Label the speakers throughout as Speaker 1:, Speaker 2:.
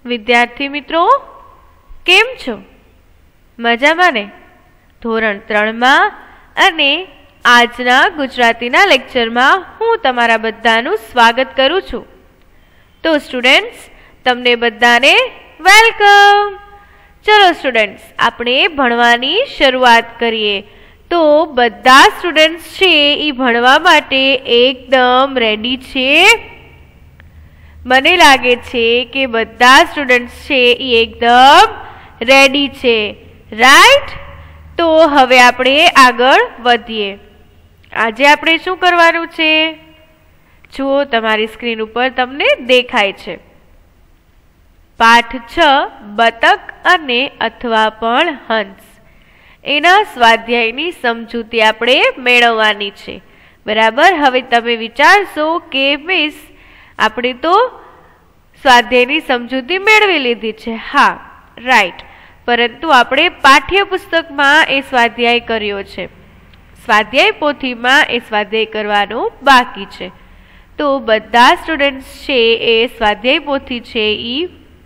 Speaker 1: વિદ્યાર્થી મિત્રો કેમ છો? મજામાં ને? ધોરણ 3માં અને આજના ગુજરાતીના લેક્ચરમાં હું તમારા બધાનું સ્વાગત કરું છું. તો સ્ટુડન્ટ્સ, તમને બધાને વેલકમ. ચલો સ્ટુડન્ટ્સ, આપણે ભણવાની શરૂઆત કરીએ. તો બધા સ્ટુડન્ટ્સ છે એ ભણવા માટે એકદમ રેડી છે? મને લાગે છે કે બધા સ્ટુડન્ટ્સ છે એ એકદમ રેડી છે, રાઈટ? તો હવે આપણે આગળ વધીએ. આજે આપણે શું કરવાનું છે? જુઓ, તમારી સ્ક્રીન ઉપર તમને દેખાય છે. પાઠ 6 બતક અને અથવા પણ હંસ, એના સ્વાધ્યાયની સમજૂતી આપણે મેળવવાની છે. બરાબર? હવે તમે વિચારશો કે મિસ, આપણે તો સ્વાધ્યાયની સમજૂતી મેળવી લીધી છે. હા, રાઈટ. પરંતુ આપણે પાઠ્યપુસ્તકમાં એ સ્વાધ્યાય કર્યો છે, સ્વાધ્યાય પોથીમાં એ સ્વાધ્યાય કરવાનો બાકી છે. તો બધા સ્ટુડન્ટ્સ છે એ સ્વાધ્યાય પોથી છે એ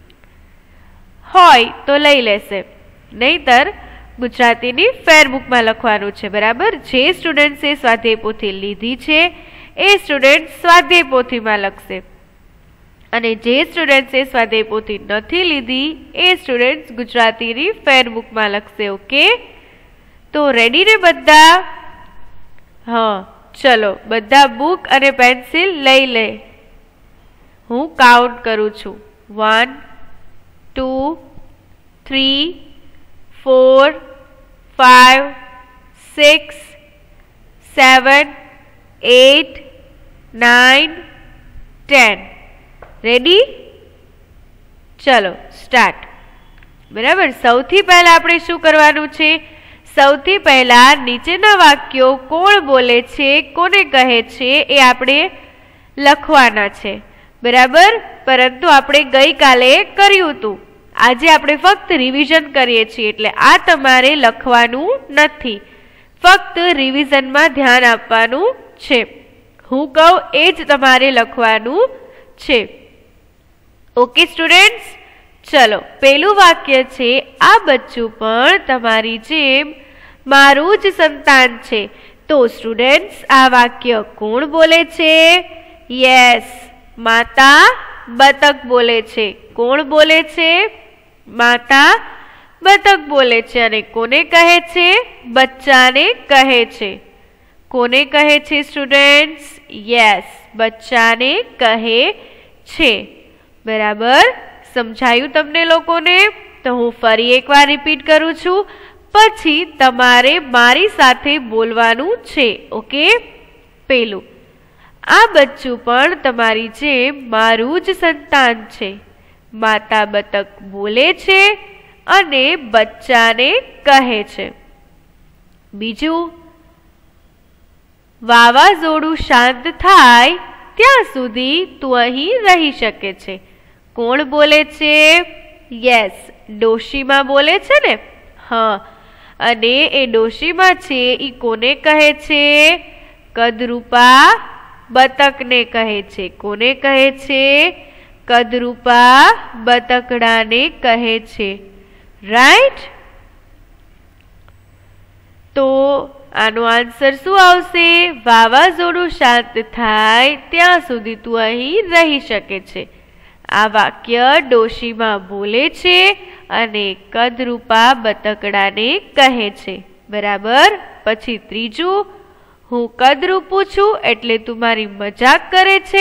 Speaker 1: હોય તો લઈ લેશે, નહીતર ગુજરાતીની ફેરબુકમાં લખવાનું છે. બરાબર? જે સ્ટુડન્ટ્સે સ્વાધ્યાય પોથી લીધી છે એ સ્ટુડન્ટ સ્વાધ્યાય પોથીમાં લખશે, અને જે સ્ટુડન્ટ્સે સ્વાધ્યાય પોથી નથી લીધી એ સ્ટુડન્ટ ગુજરાતીની ફેરબુકમાં લખશે. ઓકે? તો રેડી ને બધા? હા, ચલો બધા બુક અને પેન્સિલ લઈ લે. હું કાઉન્ટ કરું છું. 1 2 3 4 5 6 7 8 9 10. રેડી? ચલો સ્ટાર્ટ. બરાબર? સૌથી પહેલા આપણે શું કરવાનું છે? સૌથી પહેલા નીચેના વાક્યો કોણ બોલે છે, કોને કહે છે, એ આપણે લખવાના છે. બરાબર? પરંતુ આપણે ગઈકાલે કર્યું હતું, આજે આપણે ફક્ત રિવિઝન કરીએ છીએ, એટલે આ તમારે લખવાનું નથી, ફક્ત રિવિઝનમાં ધ્યાન આપવાનું છે. હું કહું એ જ તમારે લખવાનું છે. Okay students? ચલો, પેલું વાક્ય છે, આ બચ્ચું પણ તમારી જેમ મારું જ સંતાન છે. તો સ્ટુડન્ટ્સ, આ વાક્ય કોણ બોલે છે? યસ, માતા બતક બોલે છે. કોણ બોલે છે? માતા બતક બોલે છે. અને કોને કહે છે? બચ્ચાને કહે છે. કોને કહે છે સ્ટુડન્ટ્સ? યસ, બચ્ચાને કહે છે. બરાબર? સમજાયું તમને લોકોને? તો હું ફરી એકવાર રિપીટ કરું છું, પછી તમારે મારી સાથે બોલવાનું છે. ઓકે? પેલું, આ બચ્ચું પણ તમારી જેમ મારું જ સંતાન છે. માતા બતક બોલે છે અને બચ્ચાને કહે છે. બીજું, વાવાઝોડું શાંત થાય ત્યાં સુધી તું અહીં રહી શકે છે. કોણ બોલે છે? યસ, ડોશીમાં બોલે છે ને? હા, અને એ ડોશીમાં છે એ કોને કહે છે? કદરૂપા બતકને કહે છે. કોને કહે છે? કદરૂપા બતકડાને કહે છે. રાઈટ? તો આનો આન્સર શું આવશે? વાવાઝોડું શાંત થાય ત્યાં સુધી તું અહીં રહી શકે છે. આ વાક્ય ડોશીમાં બોલે છે અને કદરૂપા બતકડાને કહે છે. બરાબર? પછી ત્રીજું, હું કદરૂપું છું એટલે તું મારી મજાક કરે છે.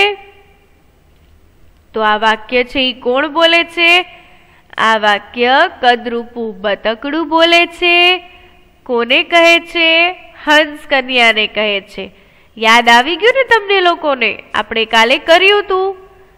Speaker 1: તો આ વાક્ય છે એ કોણ બોલે છે? આ વાક્ય કદરૂપું બતકડું બોલે છે. કોને કહે છે? હંસ કન્યાને કહે છે. યાદ આવી ગયું ને તમને લોકોને? આપણે કાલે કર્યું હતું.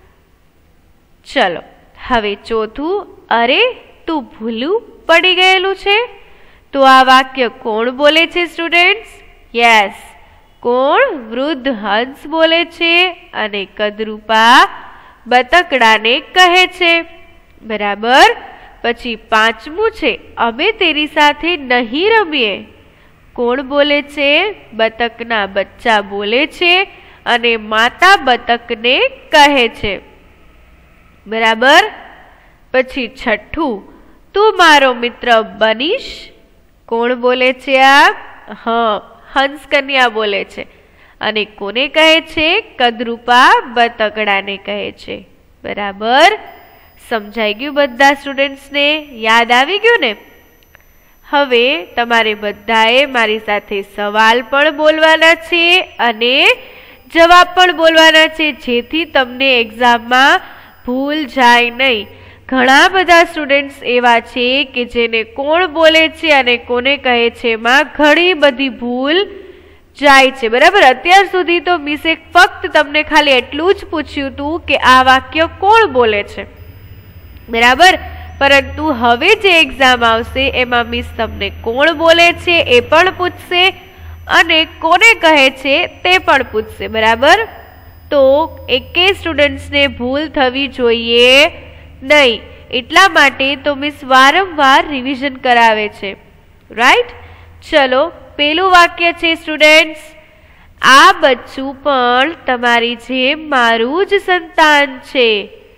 Speaker 1: ચલો, હવે ચોથું, અરે તું ભૂલું પડી ગયેલું છે. તો આ વાક્ય કોણ બોલે છે સ્ટુડન્ટ્સ? યસ, કોણ? વૃદ્ધ હંસ બોલે છે અને કદરૂપા બતકડાને કહે છે. બરાબર? પછી પાંચમું છે, અમે તેરી સાથે નહીં રમીએ. કોણ બોલે છે? બતકના બચ્ચા બોલે છે અને માતા બતકને કહે છે. બરાબર? પછી છઠ્ઠું, તું મારો મિત્ર બનીશ. કોણ બોલે છે આ? હા, હંસ કન્યા બોલે છે. અને કોને કહે છે? કદરૂપા બતકડાને કહે છે. બરાબર, સમજાઈ ગયું બધા સ્ટુડન્ટ્સને? યાદ આવી ગયું ને? હવે તમારે બધાએ મારી સાથે સવાલ પણ બોલવાના છે અને જવાબ પણ બોલવાના છે, જેથી તમને એક્ઝામમાં ભૂલ જાય નહીં. ઘણા બધા સ્ટુડન્ટ્સ એવા છે કે જેને કોણ બોલે છે અને કોને કહે છે એમાં ઘણી બધી ભૂલ જાય છે. બરાબર, અત્યાર સુધી તો મિસે ફક્ત તમને ખાલી એટલું જ પૂછ્યું હતું કે આ વાક્ય કોણ બોલે છે. બરાબર, પરંતુ હવે જે એક્ઝામ આવશે એમાં મિસ તમને કોણ બોલે છે એ પણ પૂછશે અને કોને કહે છે તે પણ પૂછશે. બરાબર, તો એકે સ્ટુડન્ટ્સને ભૂલ થવી જોઈએ નહીં, એટલા માટે તો મિસ વારંવાર રિવિઝન કરાવે છે. રાઈટ, ચલો પેલું વાક્ય છે સ્ટુડન્ટ્સ, આ બચ્ચું પણ તમારી જેમ મારું જ સંતાન છે.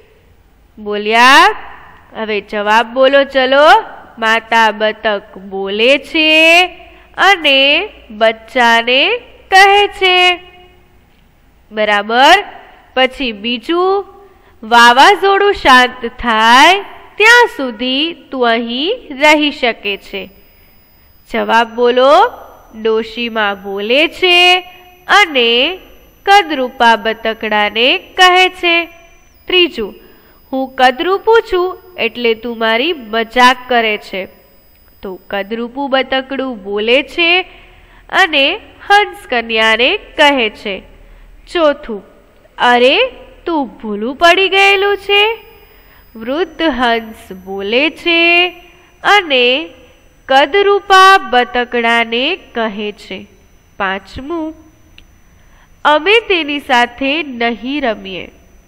Speaker 1: બોલ્યા? હવે જવાબ બોલો. ચલો, માતા બતક બોલે છે અને બચ્ચાને કહે છે. બરાબર, પછી બીજું, વાવાઝોડું શાંત થાય ત્યાં સુધી તું અહીં રહી શકે છે. જવાબ બોલો. ડોશીમાં બોલે છે અને કદરૂપા બતકડાને કહે છે. ત્રીજું, હું કદરૂપું છું એટલે તું મારી મજાક કરે છે. તો કદરૂપું બતકડું બોલે છે અને હંસ કન્યાને કહે છે. ચોથું, અરે તું ભૂલું પડી ગયેલું છે. વૃદ્ધ હંસ બોલે છે અને કદરૂપા બતકડાને કહે છે. પાંચમું, અમે તેની સાથે નહીં રમીએ.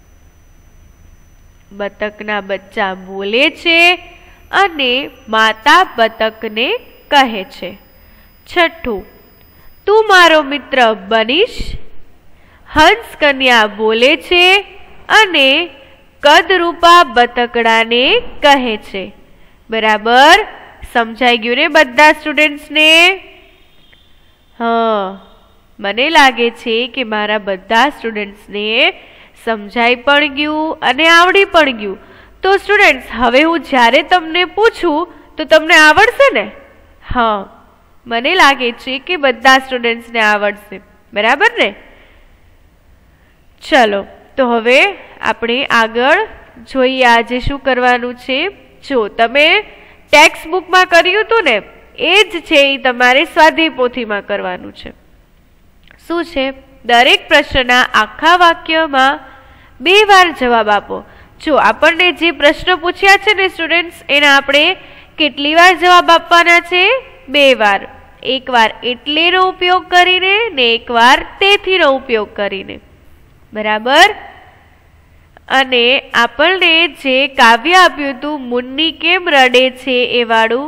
Speaker 1: બતકના બચ્ચા બોલે છે અને માતા બતકને કહે છે. છઠ્ઠું, તું મારો મિત્ર બનીશ. હંસ કન્યા બોલે છે અને કદરૂપા બતકડાને કહે છે. બરાબર, સમજાઈ ગયું ને બધા સ્ટુડન્ટ્સને? હા, મને લાગે છે કે મારા બધા સ્ટુડન્ટ્સને સમજાઈ પણ ગયું અને આવડી પણ ગયું. તો સ્ટુડન્ટ્સ, હવે હું જ્યારે તમને પૂછું તો તમને આવડશે ને? હા, મને લાગે છે કે બધા સ્ટુડન્ટ્સને આવડશે. બરાબર ને? ચલો, તો હવે આપણે આગળ જોઈએ આજે શું કરવાનું છે. જો તમે ટેક્સ્ટ બુકમાં કર્યું હતું ને એ જ છે એ તમારે સ્વાધ્યાય પોથીમાં કરવાનું છે. શું છે? દરેક પ્રશ્નના આખા વાક્યમાં 2 વાર જવાબ આપો. જો આપણને જે પ્રશ્ન પૂછ્યા છે ને સ્ટુડન્ટ્સ, એના આપણે કેટલી વાર જવાબ આપવાના છે? 2 વાર. એક વાર એટલેનો ઉપયોગ કરીને ને એક વાર તેથીનો ઉપયોગ કરીને. બરાબર, અને આપણને જે કાવ્ય આપ્યું હતું મુન્ની કેમ રડે છે એ વાળું,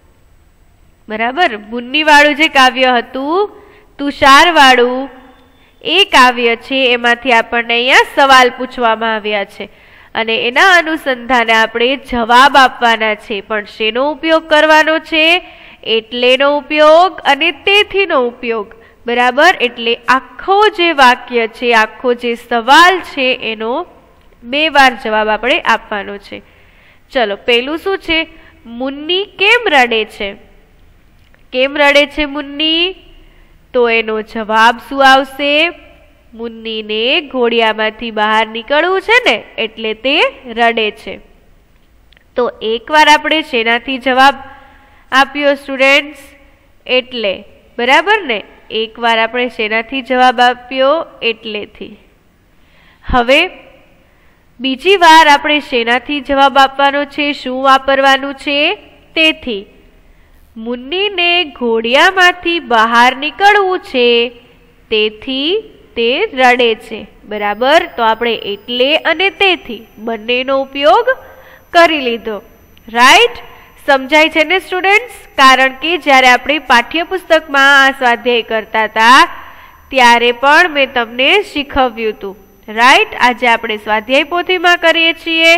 Speaker 1: બરાબર, મુન્ની વાળું જે કાવ્ય હતું તુષાર વાળું, એ કાવ્ય છે એમાંથી આપણને અહીંયા સવાલ પૂછવામાં આવ્યા છે અને એના અનુસંધાને આપણે જવાબ આપવાના છે. પણ શેનો ઉપયોગ કરવાનો છે? એટલેનો ઉપયોગ અને તેથીનો ઉપયોગ. બરાબર, એટલે આખો જે વાક્ય છે, આખો જે સવાલ છે એનો 2 વાર જવાબ આપણે આપવાનો છે. ચલો, પેલું શું છે? મુન્ની કેમ રડે છે? કેમ રડે છે મુન્ની? તો એનો જવાબ શું આવશે? મુન્નીને ઘોડિયામાંથી બહાર નીકળવું છે ને એટલે તે રડે છે. તો એકવાર આપણે શેનાથી જવાબ આપ્યો સ્ટુડન્ટ્સ? એટલે. બરાબર ને? એકવાર આપણે શેનાથી જવાબ આપ્યો? એટલેથી. હવે બીજી વાર આપણે શેનાથી જવાબ આપવાનો છે? શું વાપરવાનું છે? તેથી. મુન્નીને ઘોડિયામાંથી બહાર નીકળવું છે તેથી તે રડે છે. બરાબર, તો આપણે એટલે અને તેથી બંનેનો ઉપયોગ કરી લીધો. રાઈટ? સમજાય છે ને સ્ટુડન્ટ્સ? કારણ કે જ્યારે આપણે પાઠ્યપુસ્તકમાં આ સ્વાધ્યાય કરતા હતા ત્યારે પણ મેં તમને શીખવ્યું હતું. રાઈટ? આજે આપણે સ્વાધ્યાય પોથીમાં કરીએ છીએ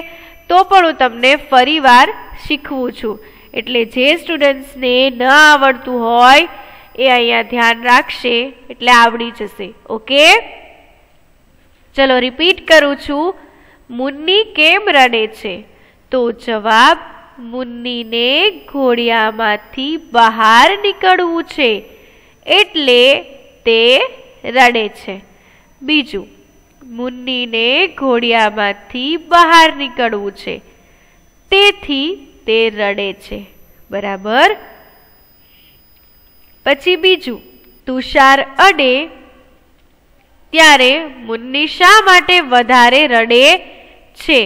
Speaker 1: तो पण हूँ तमने फरीवार शीखवुं छुं। एटले जे स्टुडन्ट्सने न आवडतुं होय ए अहींया ध्यान राखशे एटले आवडी जशे। ओके, चलो रिपीट करूं छुं। मुन्नी केम रडे छे? तो जवाब, मुन्नी ने घोड़ियामांथी बहार निकळवुं छे एटले ते रडे छे। बीजું, मुन्नी ने घोड़ियामांथी बहार निकळवुं छे तेथी ते रडे छे। बराबर। पछी बीजું, तुषार अडे त्यारे मुन्नी शा माटे वधारे रडे छे?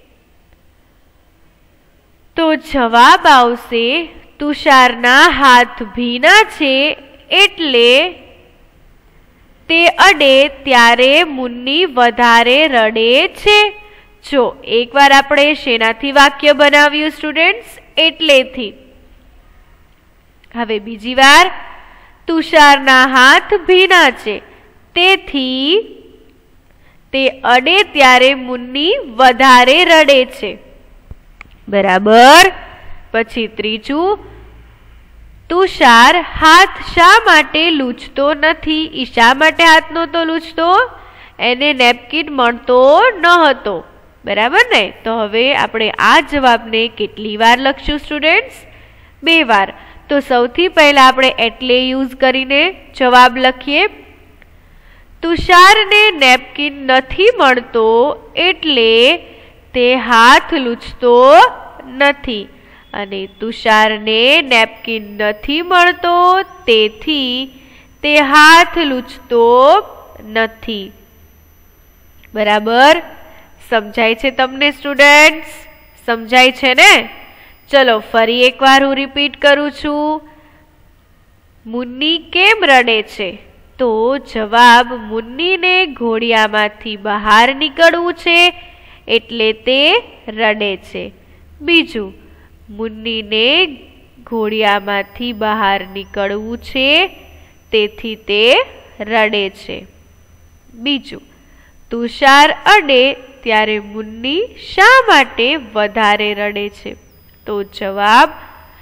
Speaker 1: तो जवाब आवशे, तुषारना हाथ भीना छे एटले ते अडे त्यारे मुन्नी वधारे रडे छे। जो एक बार आपणे शेनाथी वाक्य बनाव्युं स्टुडन्ट्स? एटलेथी। हवे बीजी वार, तुषारना हाथ भीना छे तेथी ते अडे त्यारे मुन्नी वधारे रडे छे। बराबर। पछी त्रीजुं, तुषार हाथ शा माटे लूछतो नथी? ई शा माटे हाथ नहोतो लूछतो? एने नेपकिन मळतो न हतो। बराबर ने? तो हवे आपणे आ जवाबने केटली वार लखशुं स्टुडन्ट्स? 2 वार। तो सौथी पहेला आपणे एटले यूज करीने जवाब लखीए। तुषारने नेपकिन नथी मळतो एटले ते हाथ लूछतो नथी अने तुषारने नेपकिन नथी मळतो तेथी ते हाथ लूछतो नथी। बराबर। समझाय छे तमने स्टुडन्ट्स? समझाय छे ने? चलो फरी एक वार हूँ रिपीट करूं छूं। मुन्नी केम रडे छे? तो जवाब, मुन्नी ने घोड़ियामांथी बहार निकळवुं छे एटले ते रडे छे। बीजું, मुन्नी ने घोड़ियामांथी बहार निकळवुं छे तेथी ते रडे छे। बीजું, तुषार अडे त्यारे मुन्नी शा माटे वधारे रडे छे? तो जवाब,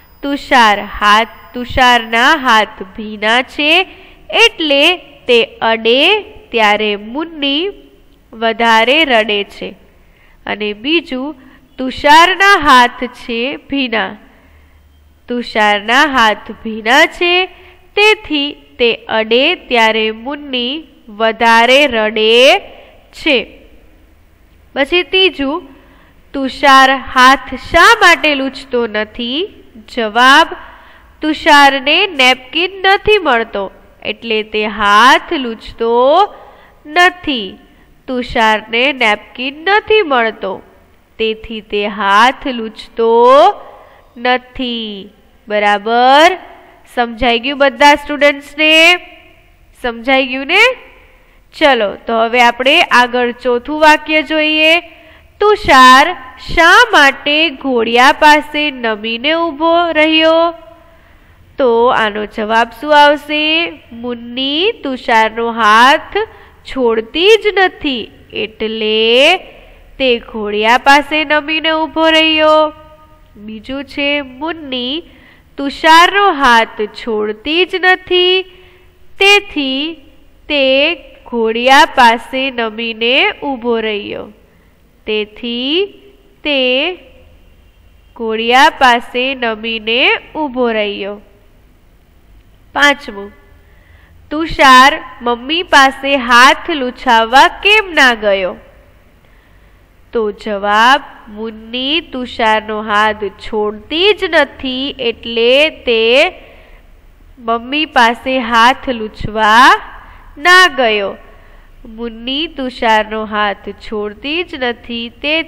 Speaker 1: तुषारना हाथ भीना छे एटले ते अडे त्यारे मुन्नी वधारे रडे छे। अने बीजું, तुषारना हाथ छे भीना। तुषारना हाथ भीना छे तेथी ते अडे त्यारे मुन्नी वधारे रडे छे। पछी तीजुं, तुषार हाथ शा माटे लूछतो नथी? जवाब, तुषारने नेपकिन नथी मळतो एटले ते हाथ लूछतो नथी। तुषारने नेपकिन नथी मळतो तेथी ते हाथ लूछतो नथी। बराबर। समझाई गयुं बधा स्टुडन्ट्स ने? समझाई गयुं ने? चलो तो हवे आपणे आगळ चौथुं वाक्य जोईए। तुषार शा माटे घोड़िया पासे नमीने ऊभो रह्यो? तो आनो जवाब शुं आवशे? मुन्नी तुषारनो हाथ छोड़ती ज नथी एटले ते घोड़िया पासे नमीने ऊभो रह्यो। बीजुं छे, मुन्नी तुषारनो हाथ छोड़ती ज नथी तेथी ते घोड़िया पासे नमीने ऊभो रह्यो। तेथी ते घोड़िया पासे नमीने ऊभो रह्यो। पांचमुं, तुषार मम्मी पासे हाथ लूछाववा केम ना गयो? तो जवाब, मुन्नी तुषारनो हाथ छोड़ती ज नथी एटले ते मम्मी पासे हाथ लूछवा ना गयो। मुन्नी तुषारनो हाथ छोड़ती ज नथी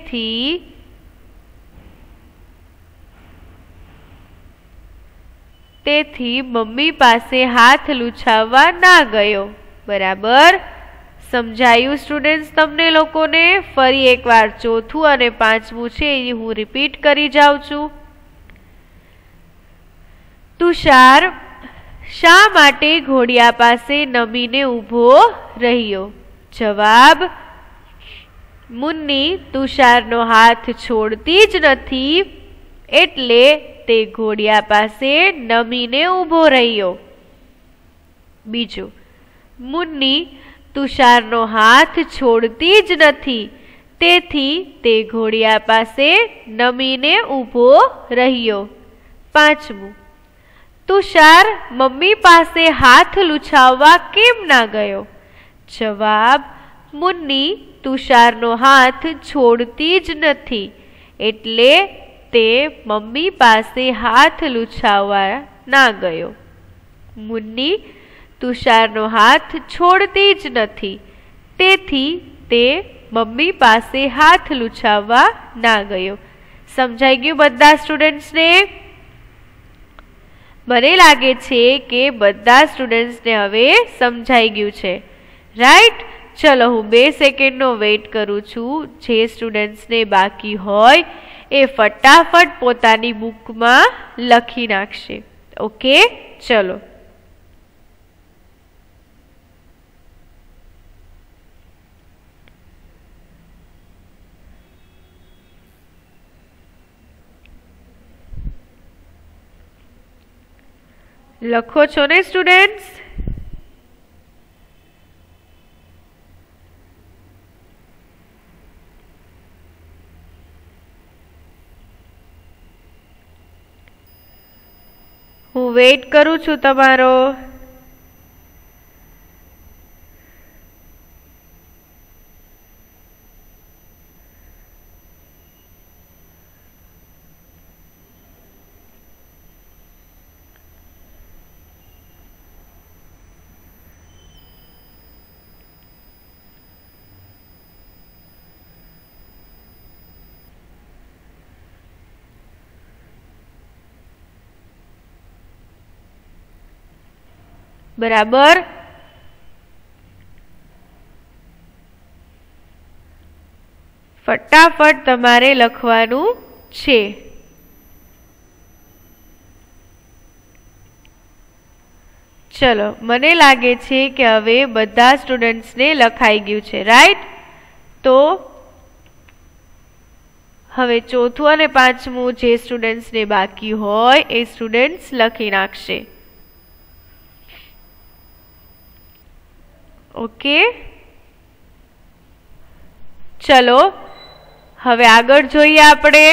Speaker 1: तेथी मम्मी पासे हाथ लूछाववा ना गयो। बराबर। समझाયું स्टूडेंट्स तमने लोकोने? फरी एक वार चौथुं अने पांचमुं छे ए हूँ रिपीट करी जाऊं छूं। तुषार शा माटे घोड़िया पासे नमीने ऊभो रह्यो? जवाब, મુન્ની તુષારનો હાથ છોડતી જ નથી, એટલે તે ઘોડિયા પાસે નમીને ઊભો રહ્યો. બીજું, મુન્ની તુષારનો હાથ છોડતી જ નથી, તેથી તે ઘોડિયા પાસે નમીને ઊભો રહ્યો. પાંચમું, તુષાર મમ્મી પાસે હાથ લૂછાવવા કેમ ના ગયો? જવાબ, મુન્ની તુષારનો હાથ છોડતી જ નથી, એટલે તે મમ્મી પાસે હાથ લૂછાવવા ના ગયો. મુન્ની તુષારનો હાથ છોડતી જ નથી, તેથી તે મમ્મી પાસે હાથ લૂછાવવા ના ગયો. સમજાઈ ગયું બધા સ્ટુડન્ટ્સને? મને લાગે છે કે બધા સ્ટુડન્ટ્સને હવે સમજાઈ ગયું છે, રાઈટ? ચલો હું 2 સેકન્ડનો વેઇટ કરું છું. જે સ્ટુડન્ટ્સને બાકી હોય એ ફટાફટ પોતાની બુકમાં લખી નાખશે. ઓકે, ચલો. લખો છો ને સ્ટુડન્ટ્સ? હું વેઇટ કરું છું તમારો. બરાબર? ફટાફટ તમારે લખવાનું છે. ચલો, મને લાગે છે કે હવે બધા સ્ટુડન્ટ્સને લખાઈ ગયું છે, રાઈટ? તો હવે ચોથું અને પાંચમું જે સ્ટુડન્ટ્સને બાકી હોય એ સ્ટુડન્ટ્સ લખી નાખશે. ઓકે, ચલો હવે આગળ જોઈએ આપણે.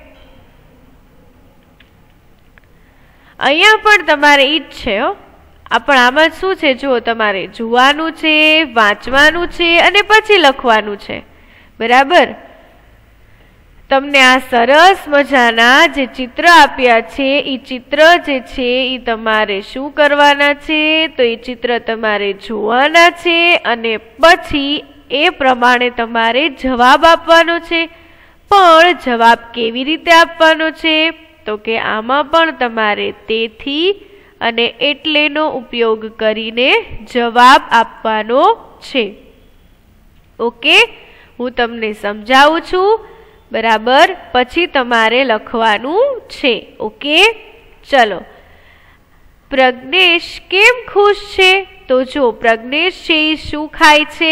Speaker 1: અહીંયા પણ તમારે ઈ જ છે. પણ આમાં શું છે, જુઓ, તમારે જોવાનું છે, વાંચવાનું છે અને પછી લખવાનું છે. બરાબર? તમને આ સરસ મજાના જે ચિત્ર આપ્યા છે એ ચિત્ર જે છે એ તમારે શું કરવાના છે? તો એ ચિત્ર તમારે જોવાના છે અને પછી એ પ્રમાણે તમારે જવાબ આપવાનો છે. પણ જવાબ કેવી રીતે આપવાનો છે? તો કે આમાં પણ તમારે તેથી અને એટલેનો ઉપયોગ કરીને જવાબ આપવાનો છે. ઓકે, હું તમને સમજાવું છું. બરાબર? પછી તમારે લખવાનું છે. ઓકે, ચલો. પ્રજ્ઞેશ કેમ ખુશ છે? તો જો પ્રજ્ઞેશ છે એ શું ખાય છે?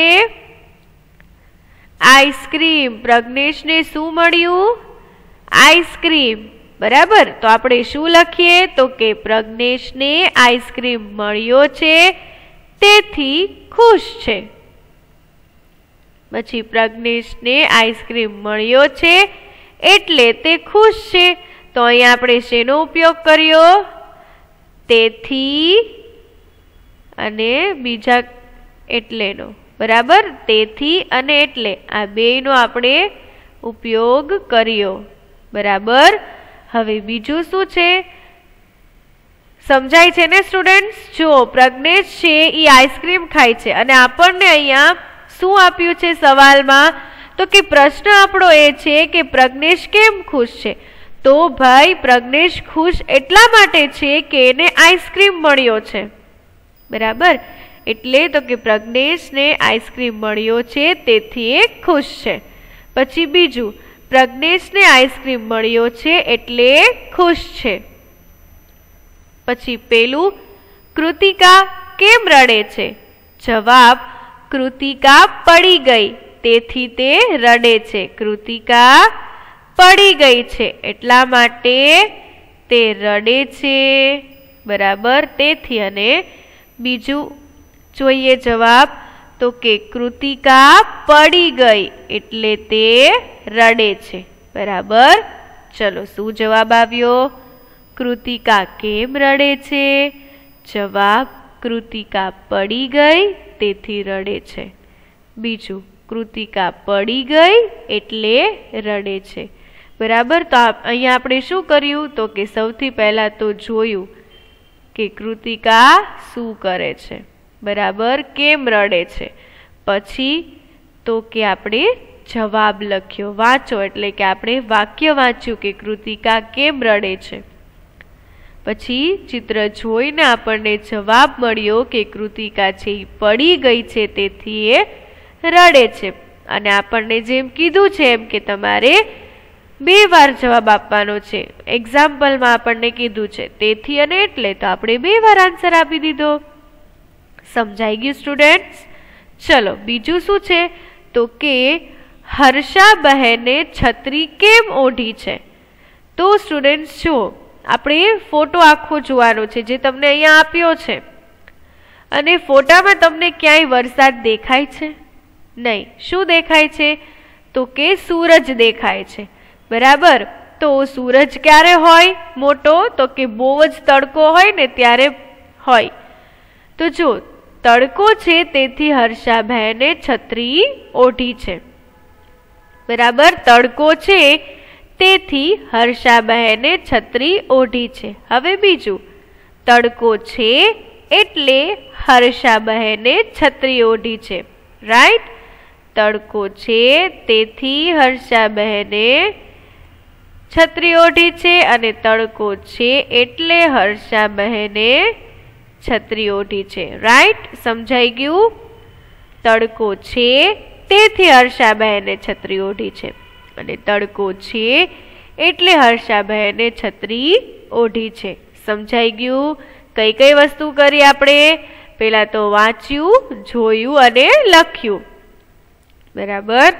Speaker 1: આઈસ્ક્રીમ. પ્રજ્ઞેશને શું મળ્યું? આઈસ્ક્રીમ. બરાબર? તો આપણે શું લખીએ? તો કે પ્રજ્ઞેશને આઈસ્ક્રીમ મળ્યો છે, તેથી ખુશ છે. પછી પ્રજ્ઞેશને આઈસ્ક્રીમ મળ્યો છે એટલે તે ખુશ છે. તો અહીંયા આપણે શેનો ઉપયોગ કર્યો? તેથી અને બીજા એટલેનો. બરાબર? તેથી અને એટલે આ બેયનો આપણે ઉપયોગ કર્યો. બરાબર? હવે બીજું શું છે? સમજાય છે ને સ્ટુડન્ટ્સ? જો પ્રજ્ઞેશ છે એ આઈસ્ક્રીમ ખાય છે અને આપણને અહીંયા શું આપ્યું છે સવાલમાં? તો કે પ્રશ્ન આપણો એ છે કે પ્રજ્ઞેશ કેમ ખુશ છે? તો ભાઈ પ્રજ્ઞેશ ખુશ એટલા માટે છે કે એને આઈસ્ક્રીમ મળ્યો છે. બરાબર? એટલે તો કે પ્રજ્ઞેશને આઈસ્ક્રીમ મળ્યો છે તેથી એ ખુશ છે. પછી બીજું, પ્રજ્ઞેશને આઈસ્ક્રીમ મળ્યો છે એટલે ખુશ છે. પછી પેલું, કૃતિકા કેમ રડે છે? જવાબ, કૃતિકા પડી ગઈ તેથી તે રડે છે. કૃતિકા પડી ગઈ છે એટલા માટે તે રડે છે. બરાબર. તેથી અને બીજું જોઈએ જવાબ તો કે કૃતિકા પડી ગઈ એટલે તે રડે છે. બરાબર. ચલો શું જવાબ આવ્યો? કૃતિકા કેમ રડે છે? જવાબ કૃતિકા પડી ગઈ તેથી રડે છે. બીજું કૃતિકા પડી ગઈ એટલે રડે છે. બરાબર. તો અહીંયા આપણે શું કર્યું તો કે સૌથી પહેલા તો જોયું કે કૃતિકા શું કરે છે. બરાબર. કેમ રડે છે. પછી તો કે આપણે જવાબ લખ્યો. વાંચો એટલે કે આપણે વાક્ય વાંચ્યું કે કૃતિકા કેમ રડે છે. પછી ચિત્ર જોઈને આપણને જવાબ મળ્યો કે કૃતિકા છે એ પડી ગઈ છે તેથી એ રડે છે. અને આપણને જેમ કીધું છે એમ કે તમારે 2 વાર જવાબ આપવાનો છે. એક્ઝામ્પલમાં આપણને કીધું છે તેથી અને એટલે, તો આપણે 2 વાર આન્સર આપી દીધો. સમજાઈ ગયું સ્ટુડન્ટ્સ? ચલો બીજું શું છે તો કે હર્ષા બહેને છત્રી કેમ ઓઢી છે. તો સ્ટુડન્ટ્સ જો આપણે ફોટો આખો જોવાનો છે જે તમને અહીંયા આપ્યો છે. અને ફોટામાં તમને ક્યાંય વરસાદ દેખાય છે? નહીં. શું દેખાય છે તો કે સૂરજ દેખાય છે. બરાબર. તો સૂરજ ક્યારે હોય મોટો તો કે બહુ જ તડકો હોય ને ત્યારે હોય. તો જો તડકો છે તેથી હર્ષાબહેને છત્રી ઓઢી છે. બરાબર. તડકો છે તેથી હર્ષાબહેને છત્રી ઓઢી છે. હવે બીજું તડકો છે એટલે હર્ષાબહેને છત્રી ઓઢી છે. રાઈટ. તડકો છે તેથી હર્ષાબહેને છત્રી ઓઢી છે અને તડકો છે એટલે હર્ષાબહેને છત્રી ઓઢી છે. રાઈટ. સમજાઈ ગયું? તડકો છે તેથી હર્ષાબહેને છત્રી ઓઢી છે અને તડકો છે એટલે હર્ષાબહેને છત્રી ઓઢી છે. સમજાઈ ગયું? કઈ કઈ વસ્તુ કરી આપણે? પેલા તો વાંચ્યું, જોયું અને લખ્યું. બરાબર.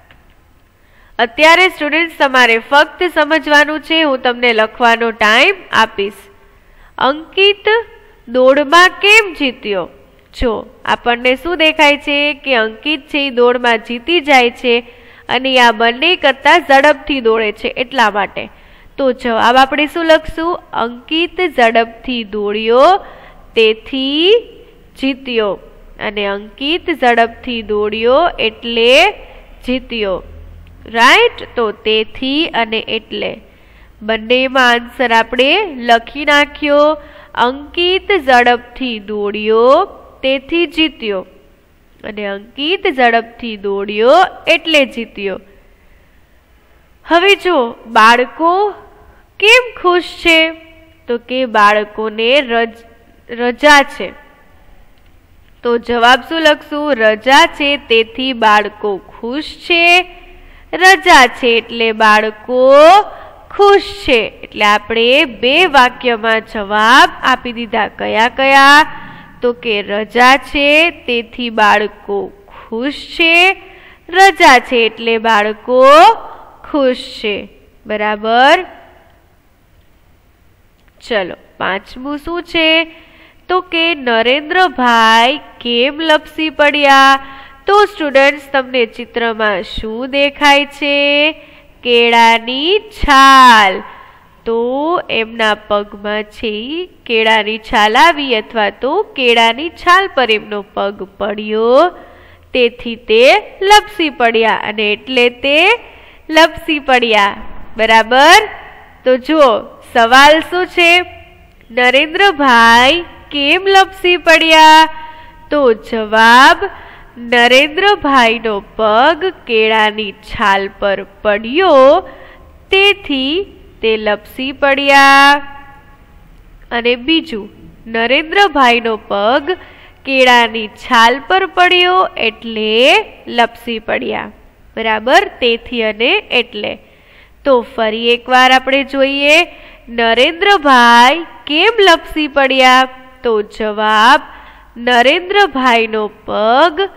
Speaker 1: અત્યારે સ્ટુડન્ટ્સ તમારે ફક્ત સમજવાનું છે. હું તમને લખવાનો ટાઈમ આપીશ. અંકિત દોડમાં કેમ જીત્યો? જો આપણને શું દેખાય છે કે અંકિત છે એ દોડમાં જીતી જાય છે અને આ બંને કરતા ઝડપથી દોડે છે એટલા માટે. તો જવાબ આપણે શું લખશું? અંકિત ઝડપથી દોડ્યો તેથી જીત્યો. અને અંકિત ઝડપથી દોડ્યો એટલે જીત્યો. રાઈટ. તો તેથી અને એટલે બંનેમાં આન્સર આપણે લખી નાખ્યો. અંકિત ઝડપથી દોડ્યો તેથી જીત્યો અને અંકિત ઝડપથી દોડ્યો એટલે જીત્યો. હવે જો બાળકો કેમ ખુશ છે તો કે બાળકોને રજા છે. તો જવાબ શું લખશું? રજા છે તેથી બાળકો ખુશ છે. રજા છે એટલે બાળકો ખુશ છે. એટલે આપણે 2 વાક્યમાં જવાબ આપી દીધા. કયા કયા? તો કે રજા છે તેથી બાળકો ખુશ છે. રજા છે એટલે બાળકો ખુશ છે. બરાબર. ચલો 5મું શું છે તો કે નરેન્દ્રભાઈ કેમ લપસી પડ્યા? તો સ્ટુડન્ટ્સ તમને ચિત્રમાં શું દેખાય છે? કેળાની છાલ. તો એમના પગમાં છે કેળાની છાલ આવી અથવા તો કેળાની છાલ પર એમનો પગ પડ્યો તેથી તે લપસી પડ્યા અને એટલે તે લપસી પડ્યા. બરાબર. તો જુઓ સવાલ શું છે? નરેન્દ્રભાઈ કેમ લપસી પડ્યા? તો જવાબ નરેન્દ્રભાઈનો પગ કેળાની છાલ પર પડ્યો તેથી તે લપસી પડ્યા. અને બીજું નરેન્દ્રભાઈનો પગ કેળાની છાલ પર પડ્યો એટલે લપસી પડ્યા. બરાબર. તેથી અને એટલે. તો ફરી એકવાર આપણે જોઈએ નરેન્દ્રભાઈ કેમ લપસી પડ્યા? તો જવાબ નરેન્દ્રભાઈનો પગ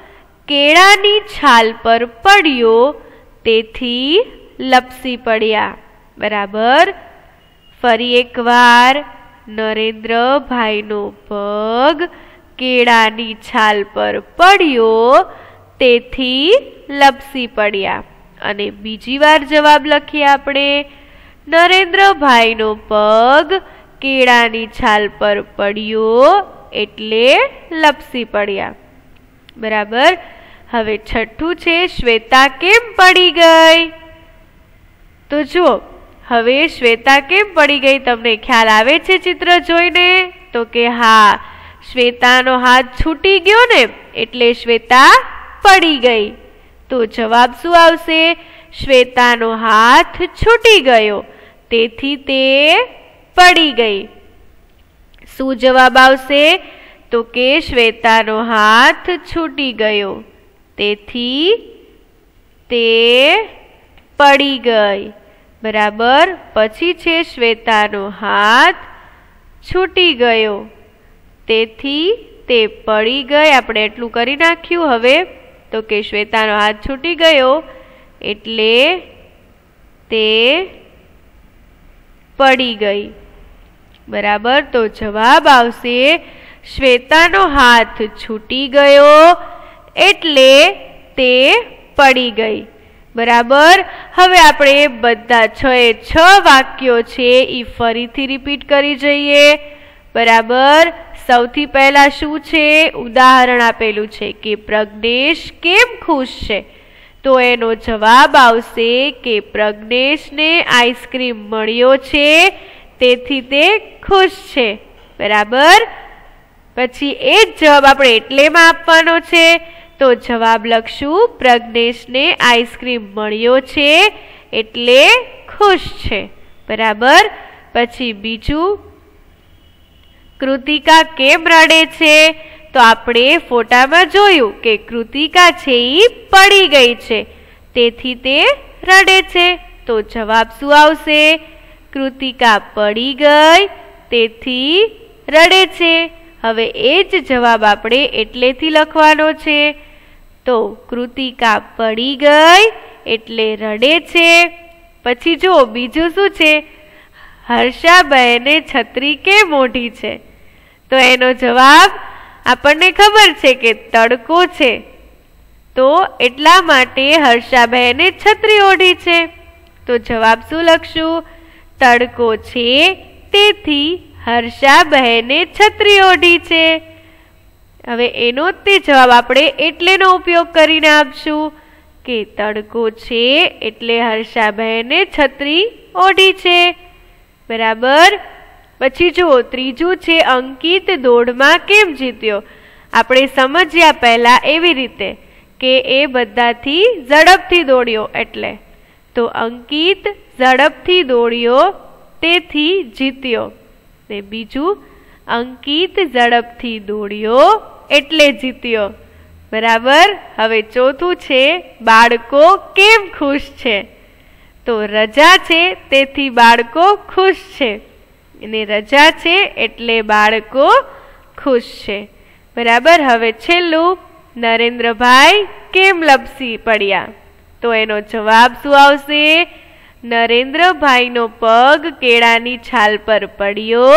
Speaker 1: કેળાની છાલ પર પડ્યો તેથી લપસી પડ્યા. બરાબર. ફરી એકવાર, નરેન્દ્રભાઈનો પગ કેળાની છાલ પર પડ્યો તેથી લપસી પડ્યા. અને બીજી વાર જવાબ લખીએ આપણે. નરેન્દ્રભાઈનો પગ કેળાની છાલ પર પડ્યો એટલે લપસી પડ્યા. બરાબર. હવે છઠ્ઠું છે, શ્વેતા કેમ પડી ગઈ? તો જુઓ, હવે શ્વેતા કેમ પડી ગઈ તમને ખ્યાલ આવે છે ચિત્ર જોઈને? તો કે હા, શ્વેતાનો હાથ છૂટી ગયો ને એટલે શ્વેતા પડી ગઈ. તો જવાબ શું આવશે? શ્વેતાનો હાથ છૂટી ગયો તેથી તે પડી ગઈ. શું જવાબ આવશે? તો કે શ્વેતાનો હાથ છૂટી ગયો તેથી તે પડી ગઈ. બરાબર. પછી છે શ્વેતાનો હાથ છૂટી ગયો તેથી તે પડી ગઈ. આપણે એટલું કરી નાખ્યું. હવે તો કે શ્વેતાનો હાથ છૂટી ગયો એટલે તે પડી ગઈ. બરાબર. તો જવાબ આવશે શ્વેતાનો હાથ છૂટી ગયો એટલે તે પડી ગઈ. બરાબર. હવે આપણે બધા 6 વાક્યો છે એ ફરીથી રિપીટ કરી જઈએ. બરાબર. સૌથી પહેલા શું છે? ઉદાહરણ આપેલું છે કે પ્રજ્ઞેશ કેમ ખુશ છે? તો એનો જવાબ આવશે કે પ્રજ્ઞેશને આઈસ્ક્રીમ મળ્યો છે તેથી તે ખુશ છે. બરાબર. પછી એ જ જવાબ આપણે એટલેમાં આપવાનો છે. તો જવાબ લખશું પ્રજ્ઞેશને આઈસ્ક્રીમ મળ્યો છે એટલે ખુશ છે. બરાબર. પછી બીજું, કૃતિકા કેમ રડે છે? તો આપણે ફોટામાં જોયું કે કૃતિકા છે એ પડી ગઈ છે તેથી તે રડે છે. તો જવાબ શું આવશે? કૃતિકા પડી ગઈ તેથી રડે છે. હવે એ જ જવાબ આપણે એટલેથી લખવાનો છે. તો કૃતિકા પડી ગઈ એટલે રડે છે. પછી જો બીજું શું છે? હર્ષાબહેને છત્રી કેમ ઓઢી છે? તો એનો જવાબ આપણને ખબર છે કે તડકો છે તો એટલા માટે હર્ષાબહેને છત્રી ઓઢી છે. તો જવાબ શું લખશું? તડકો છે તેથી હર્ષાબહેને છત્રી ઓઢી છે. હવે એનો તે જવાબ આપણે એટલેનો ઉપયોગ કરીને આપશું કે તડકો છે એટલે હર્ષાબહેને છત્રી ઓઢી છે. બરાબર. પછી જુઓ ત્રીજું છે, અંકિત દોડમાં કેમ જીત્યો? આપણે સમજ્યા પહેલા એવી રીતે કે એ બધાથી ઝડપથી દોડ્યો એટલે. તો અંકિત ઝડપથી દોડ્યો તેથી જીત્યો. ને બીજું, અંકિત ઝડપથી દોડ્યો એટલે જીત્યો. બરાબર. હવે ચોથું છે, બાળકો કેમ ખુશ છે? તો રજા છે તેથી બાળકો ખુશ છે અને રજા છે એટલે બાળકો ખુશ છે. બરાબર. હવે છેલ્લું, નરેન્દ્રભાઈ કેમ લપસી પડ્યા? તો એનો જવાબ શું આવશે? નરેન્દ્રભાઈનો પગ કેળાની છાલ પર પડ્યો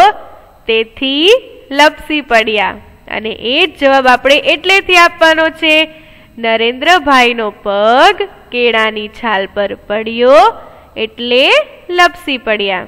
Speaker 1: તેથી લપસી પડ્યા. અને એ જ જવાબ આપણે એટલેથી આપવાનો છે. નરેન્દ્રભાઈનો પગ કેળાની છાલ પર પડ્યો એટલે લપસી પડ્યા.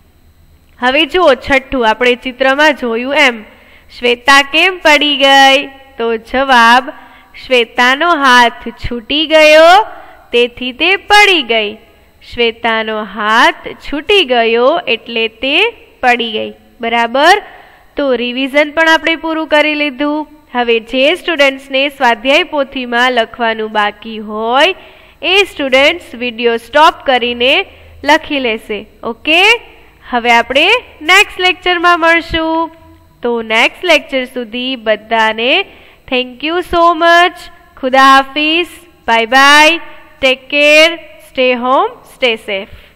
Speaker 1: હવે જુઓ છઠ્ઠું, આપણે ચિત્રમાં જોયું એમ શ્વેતા કેમ પડી ગઈ? તો જવાબ, શ્વેતાનો હાથ છૂટી ગયો તેથી તે પડી ગઈ. શ્વેતાનો હાથ છૂટી ગયો એટલે તે પડી ગઈ. બરાબર. તો રિવિઝન પણ આપણે પૂરું કરી લીધું. હવે જે સ્ટુડન્ટ્સને સ્વાધ્યાય પોથીમાં લખવાનું બાકી હોય એ સ્ટુડન્ટ્સ વિડીયો સ્ટોપ કરીને લખી લેશે. ઓકે. હવે આપણે નેક્સ્ટ લેક્ચરમાં મળશું. તો નેક્સ્ટ લેક્ચર સુધી બધાને થેન્ક યુ સો મચ. ખુદા હાફિઝ. Bye bye. Take care. Stay home. Stay safe.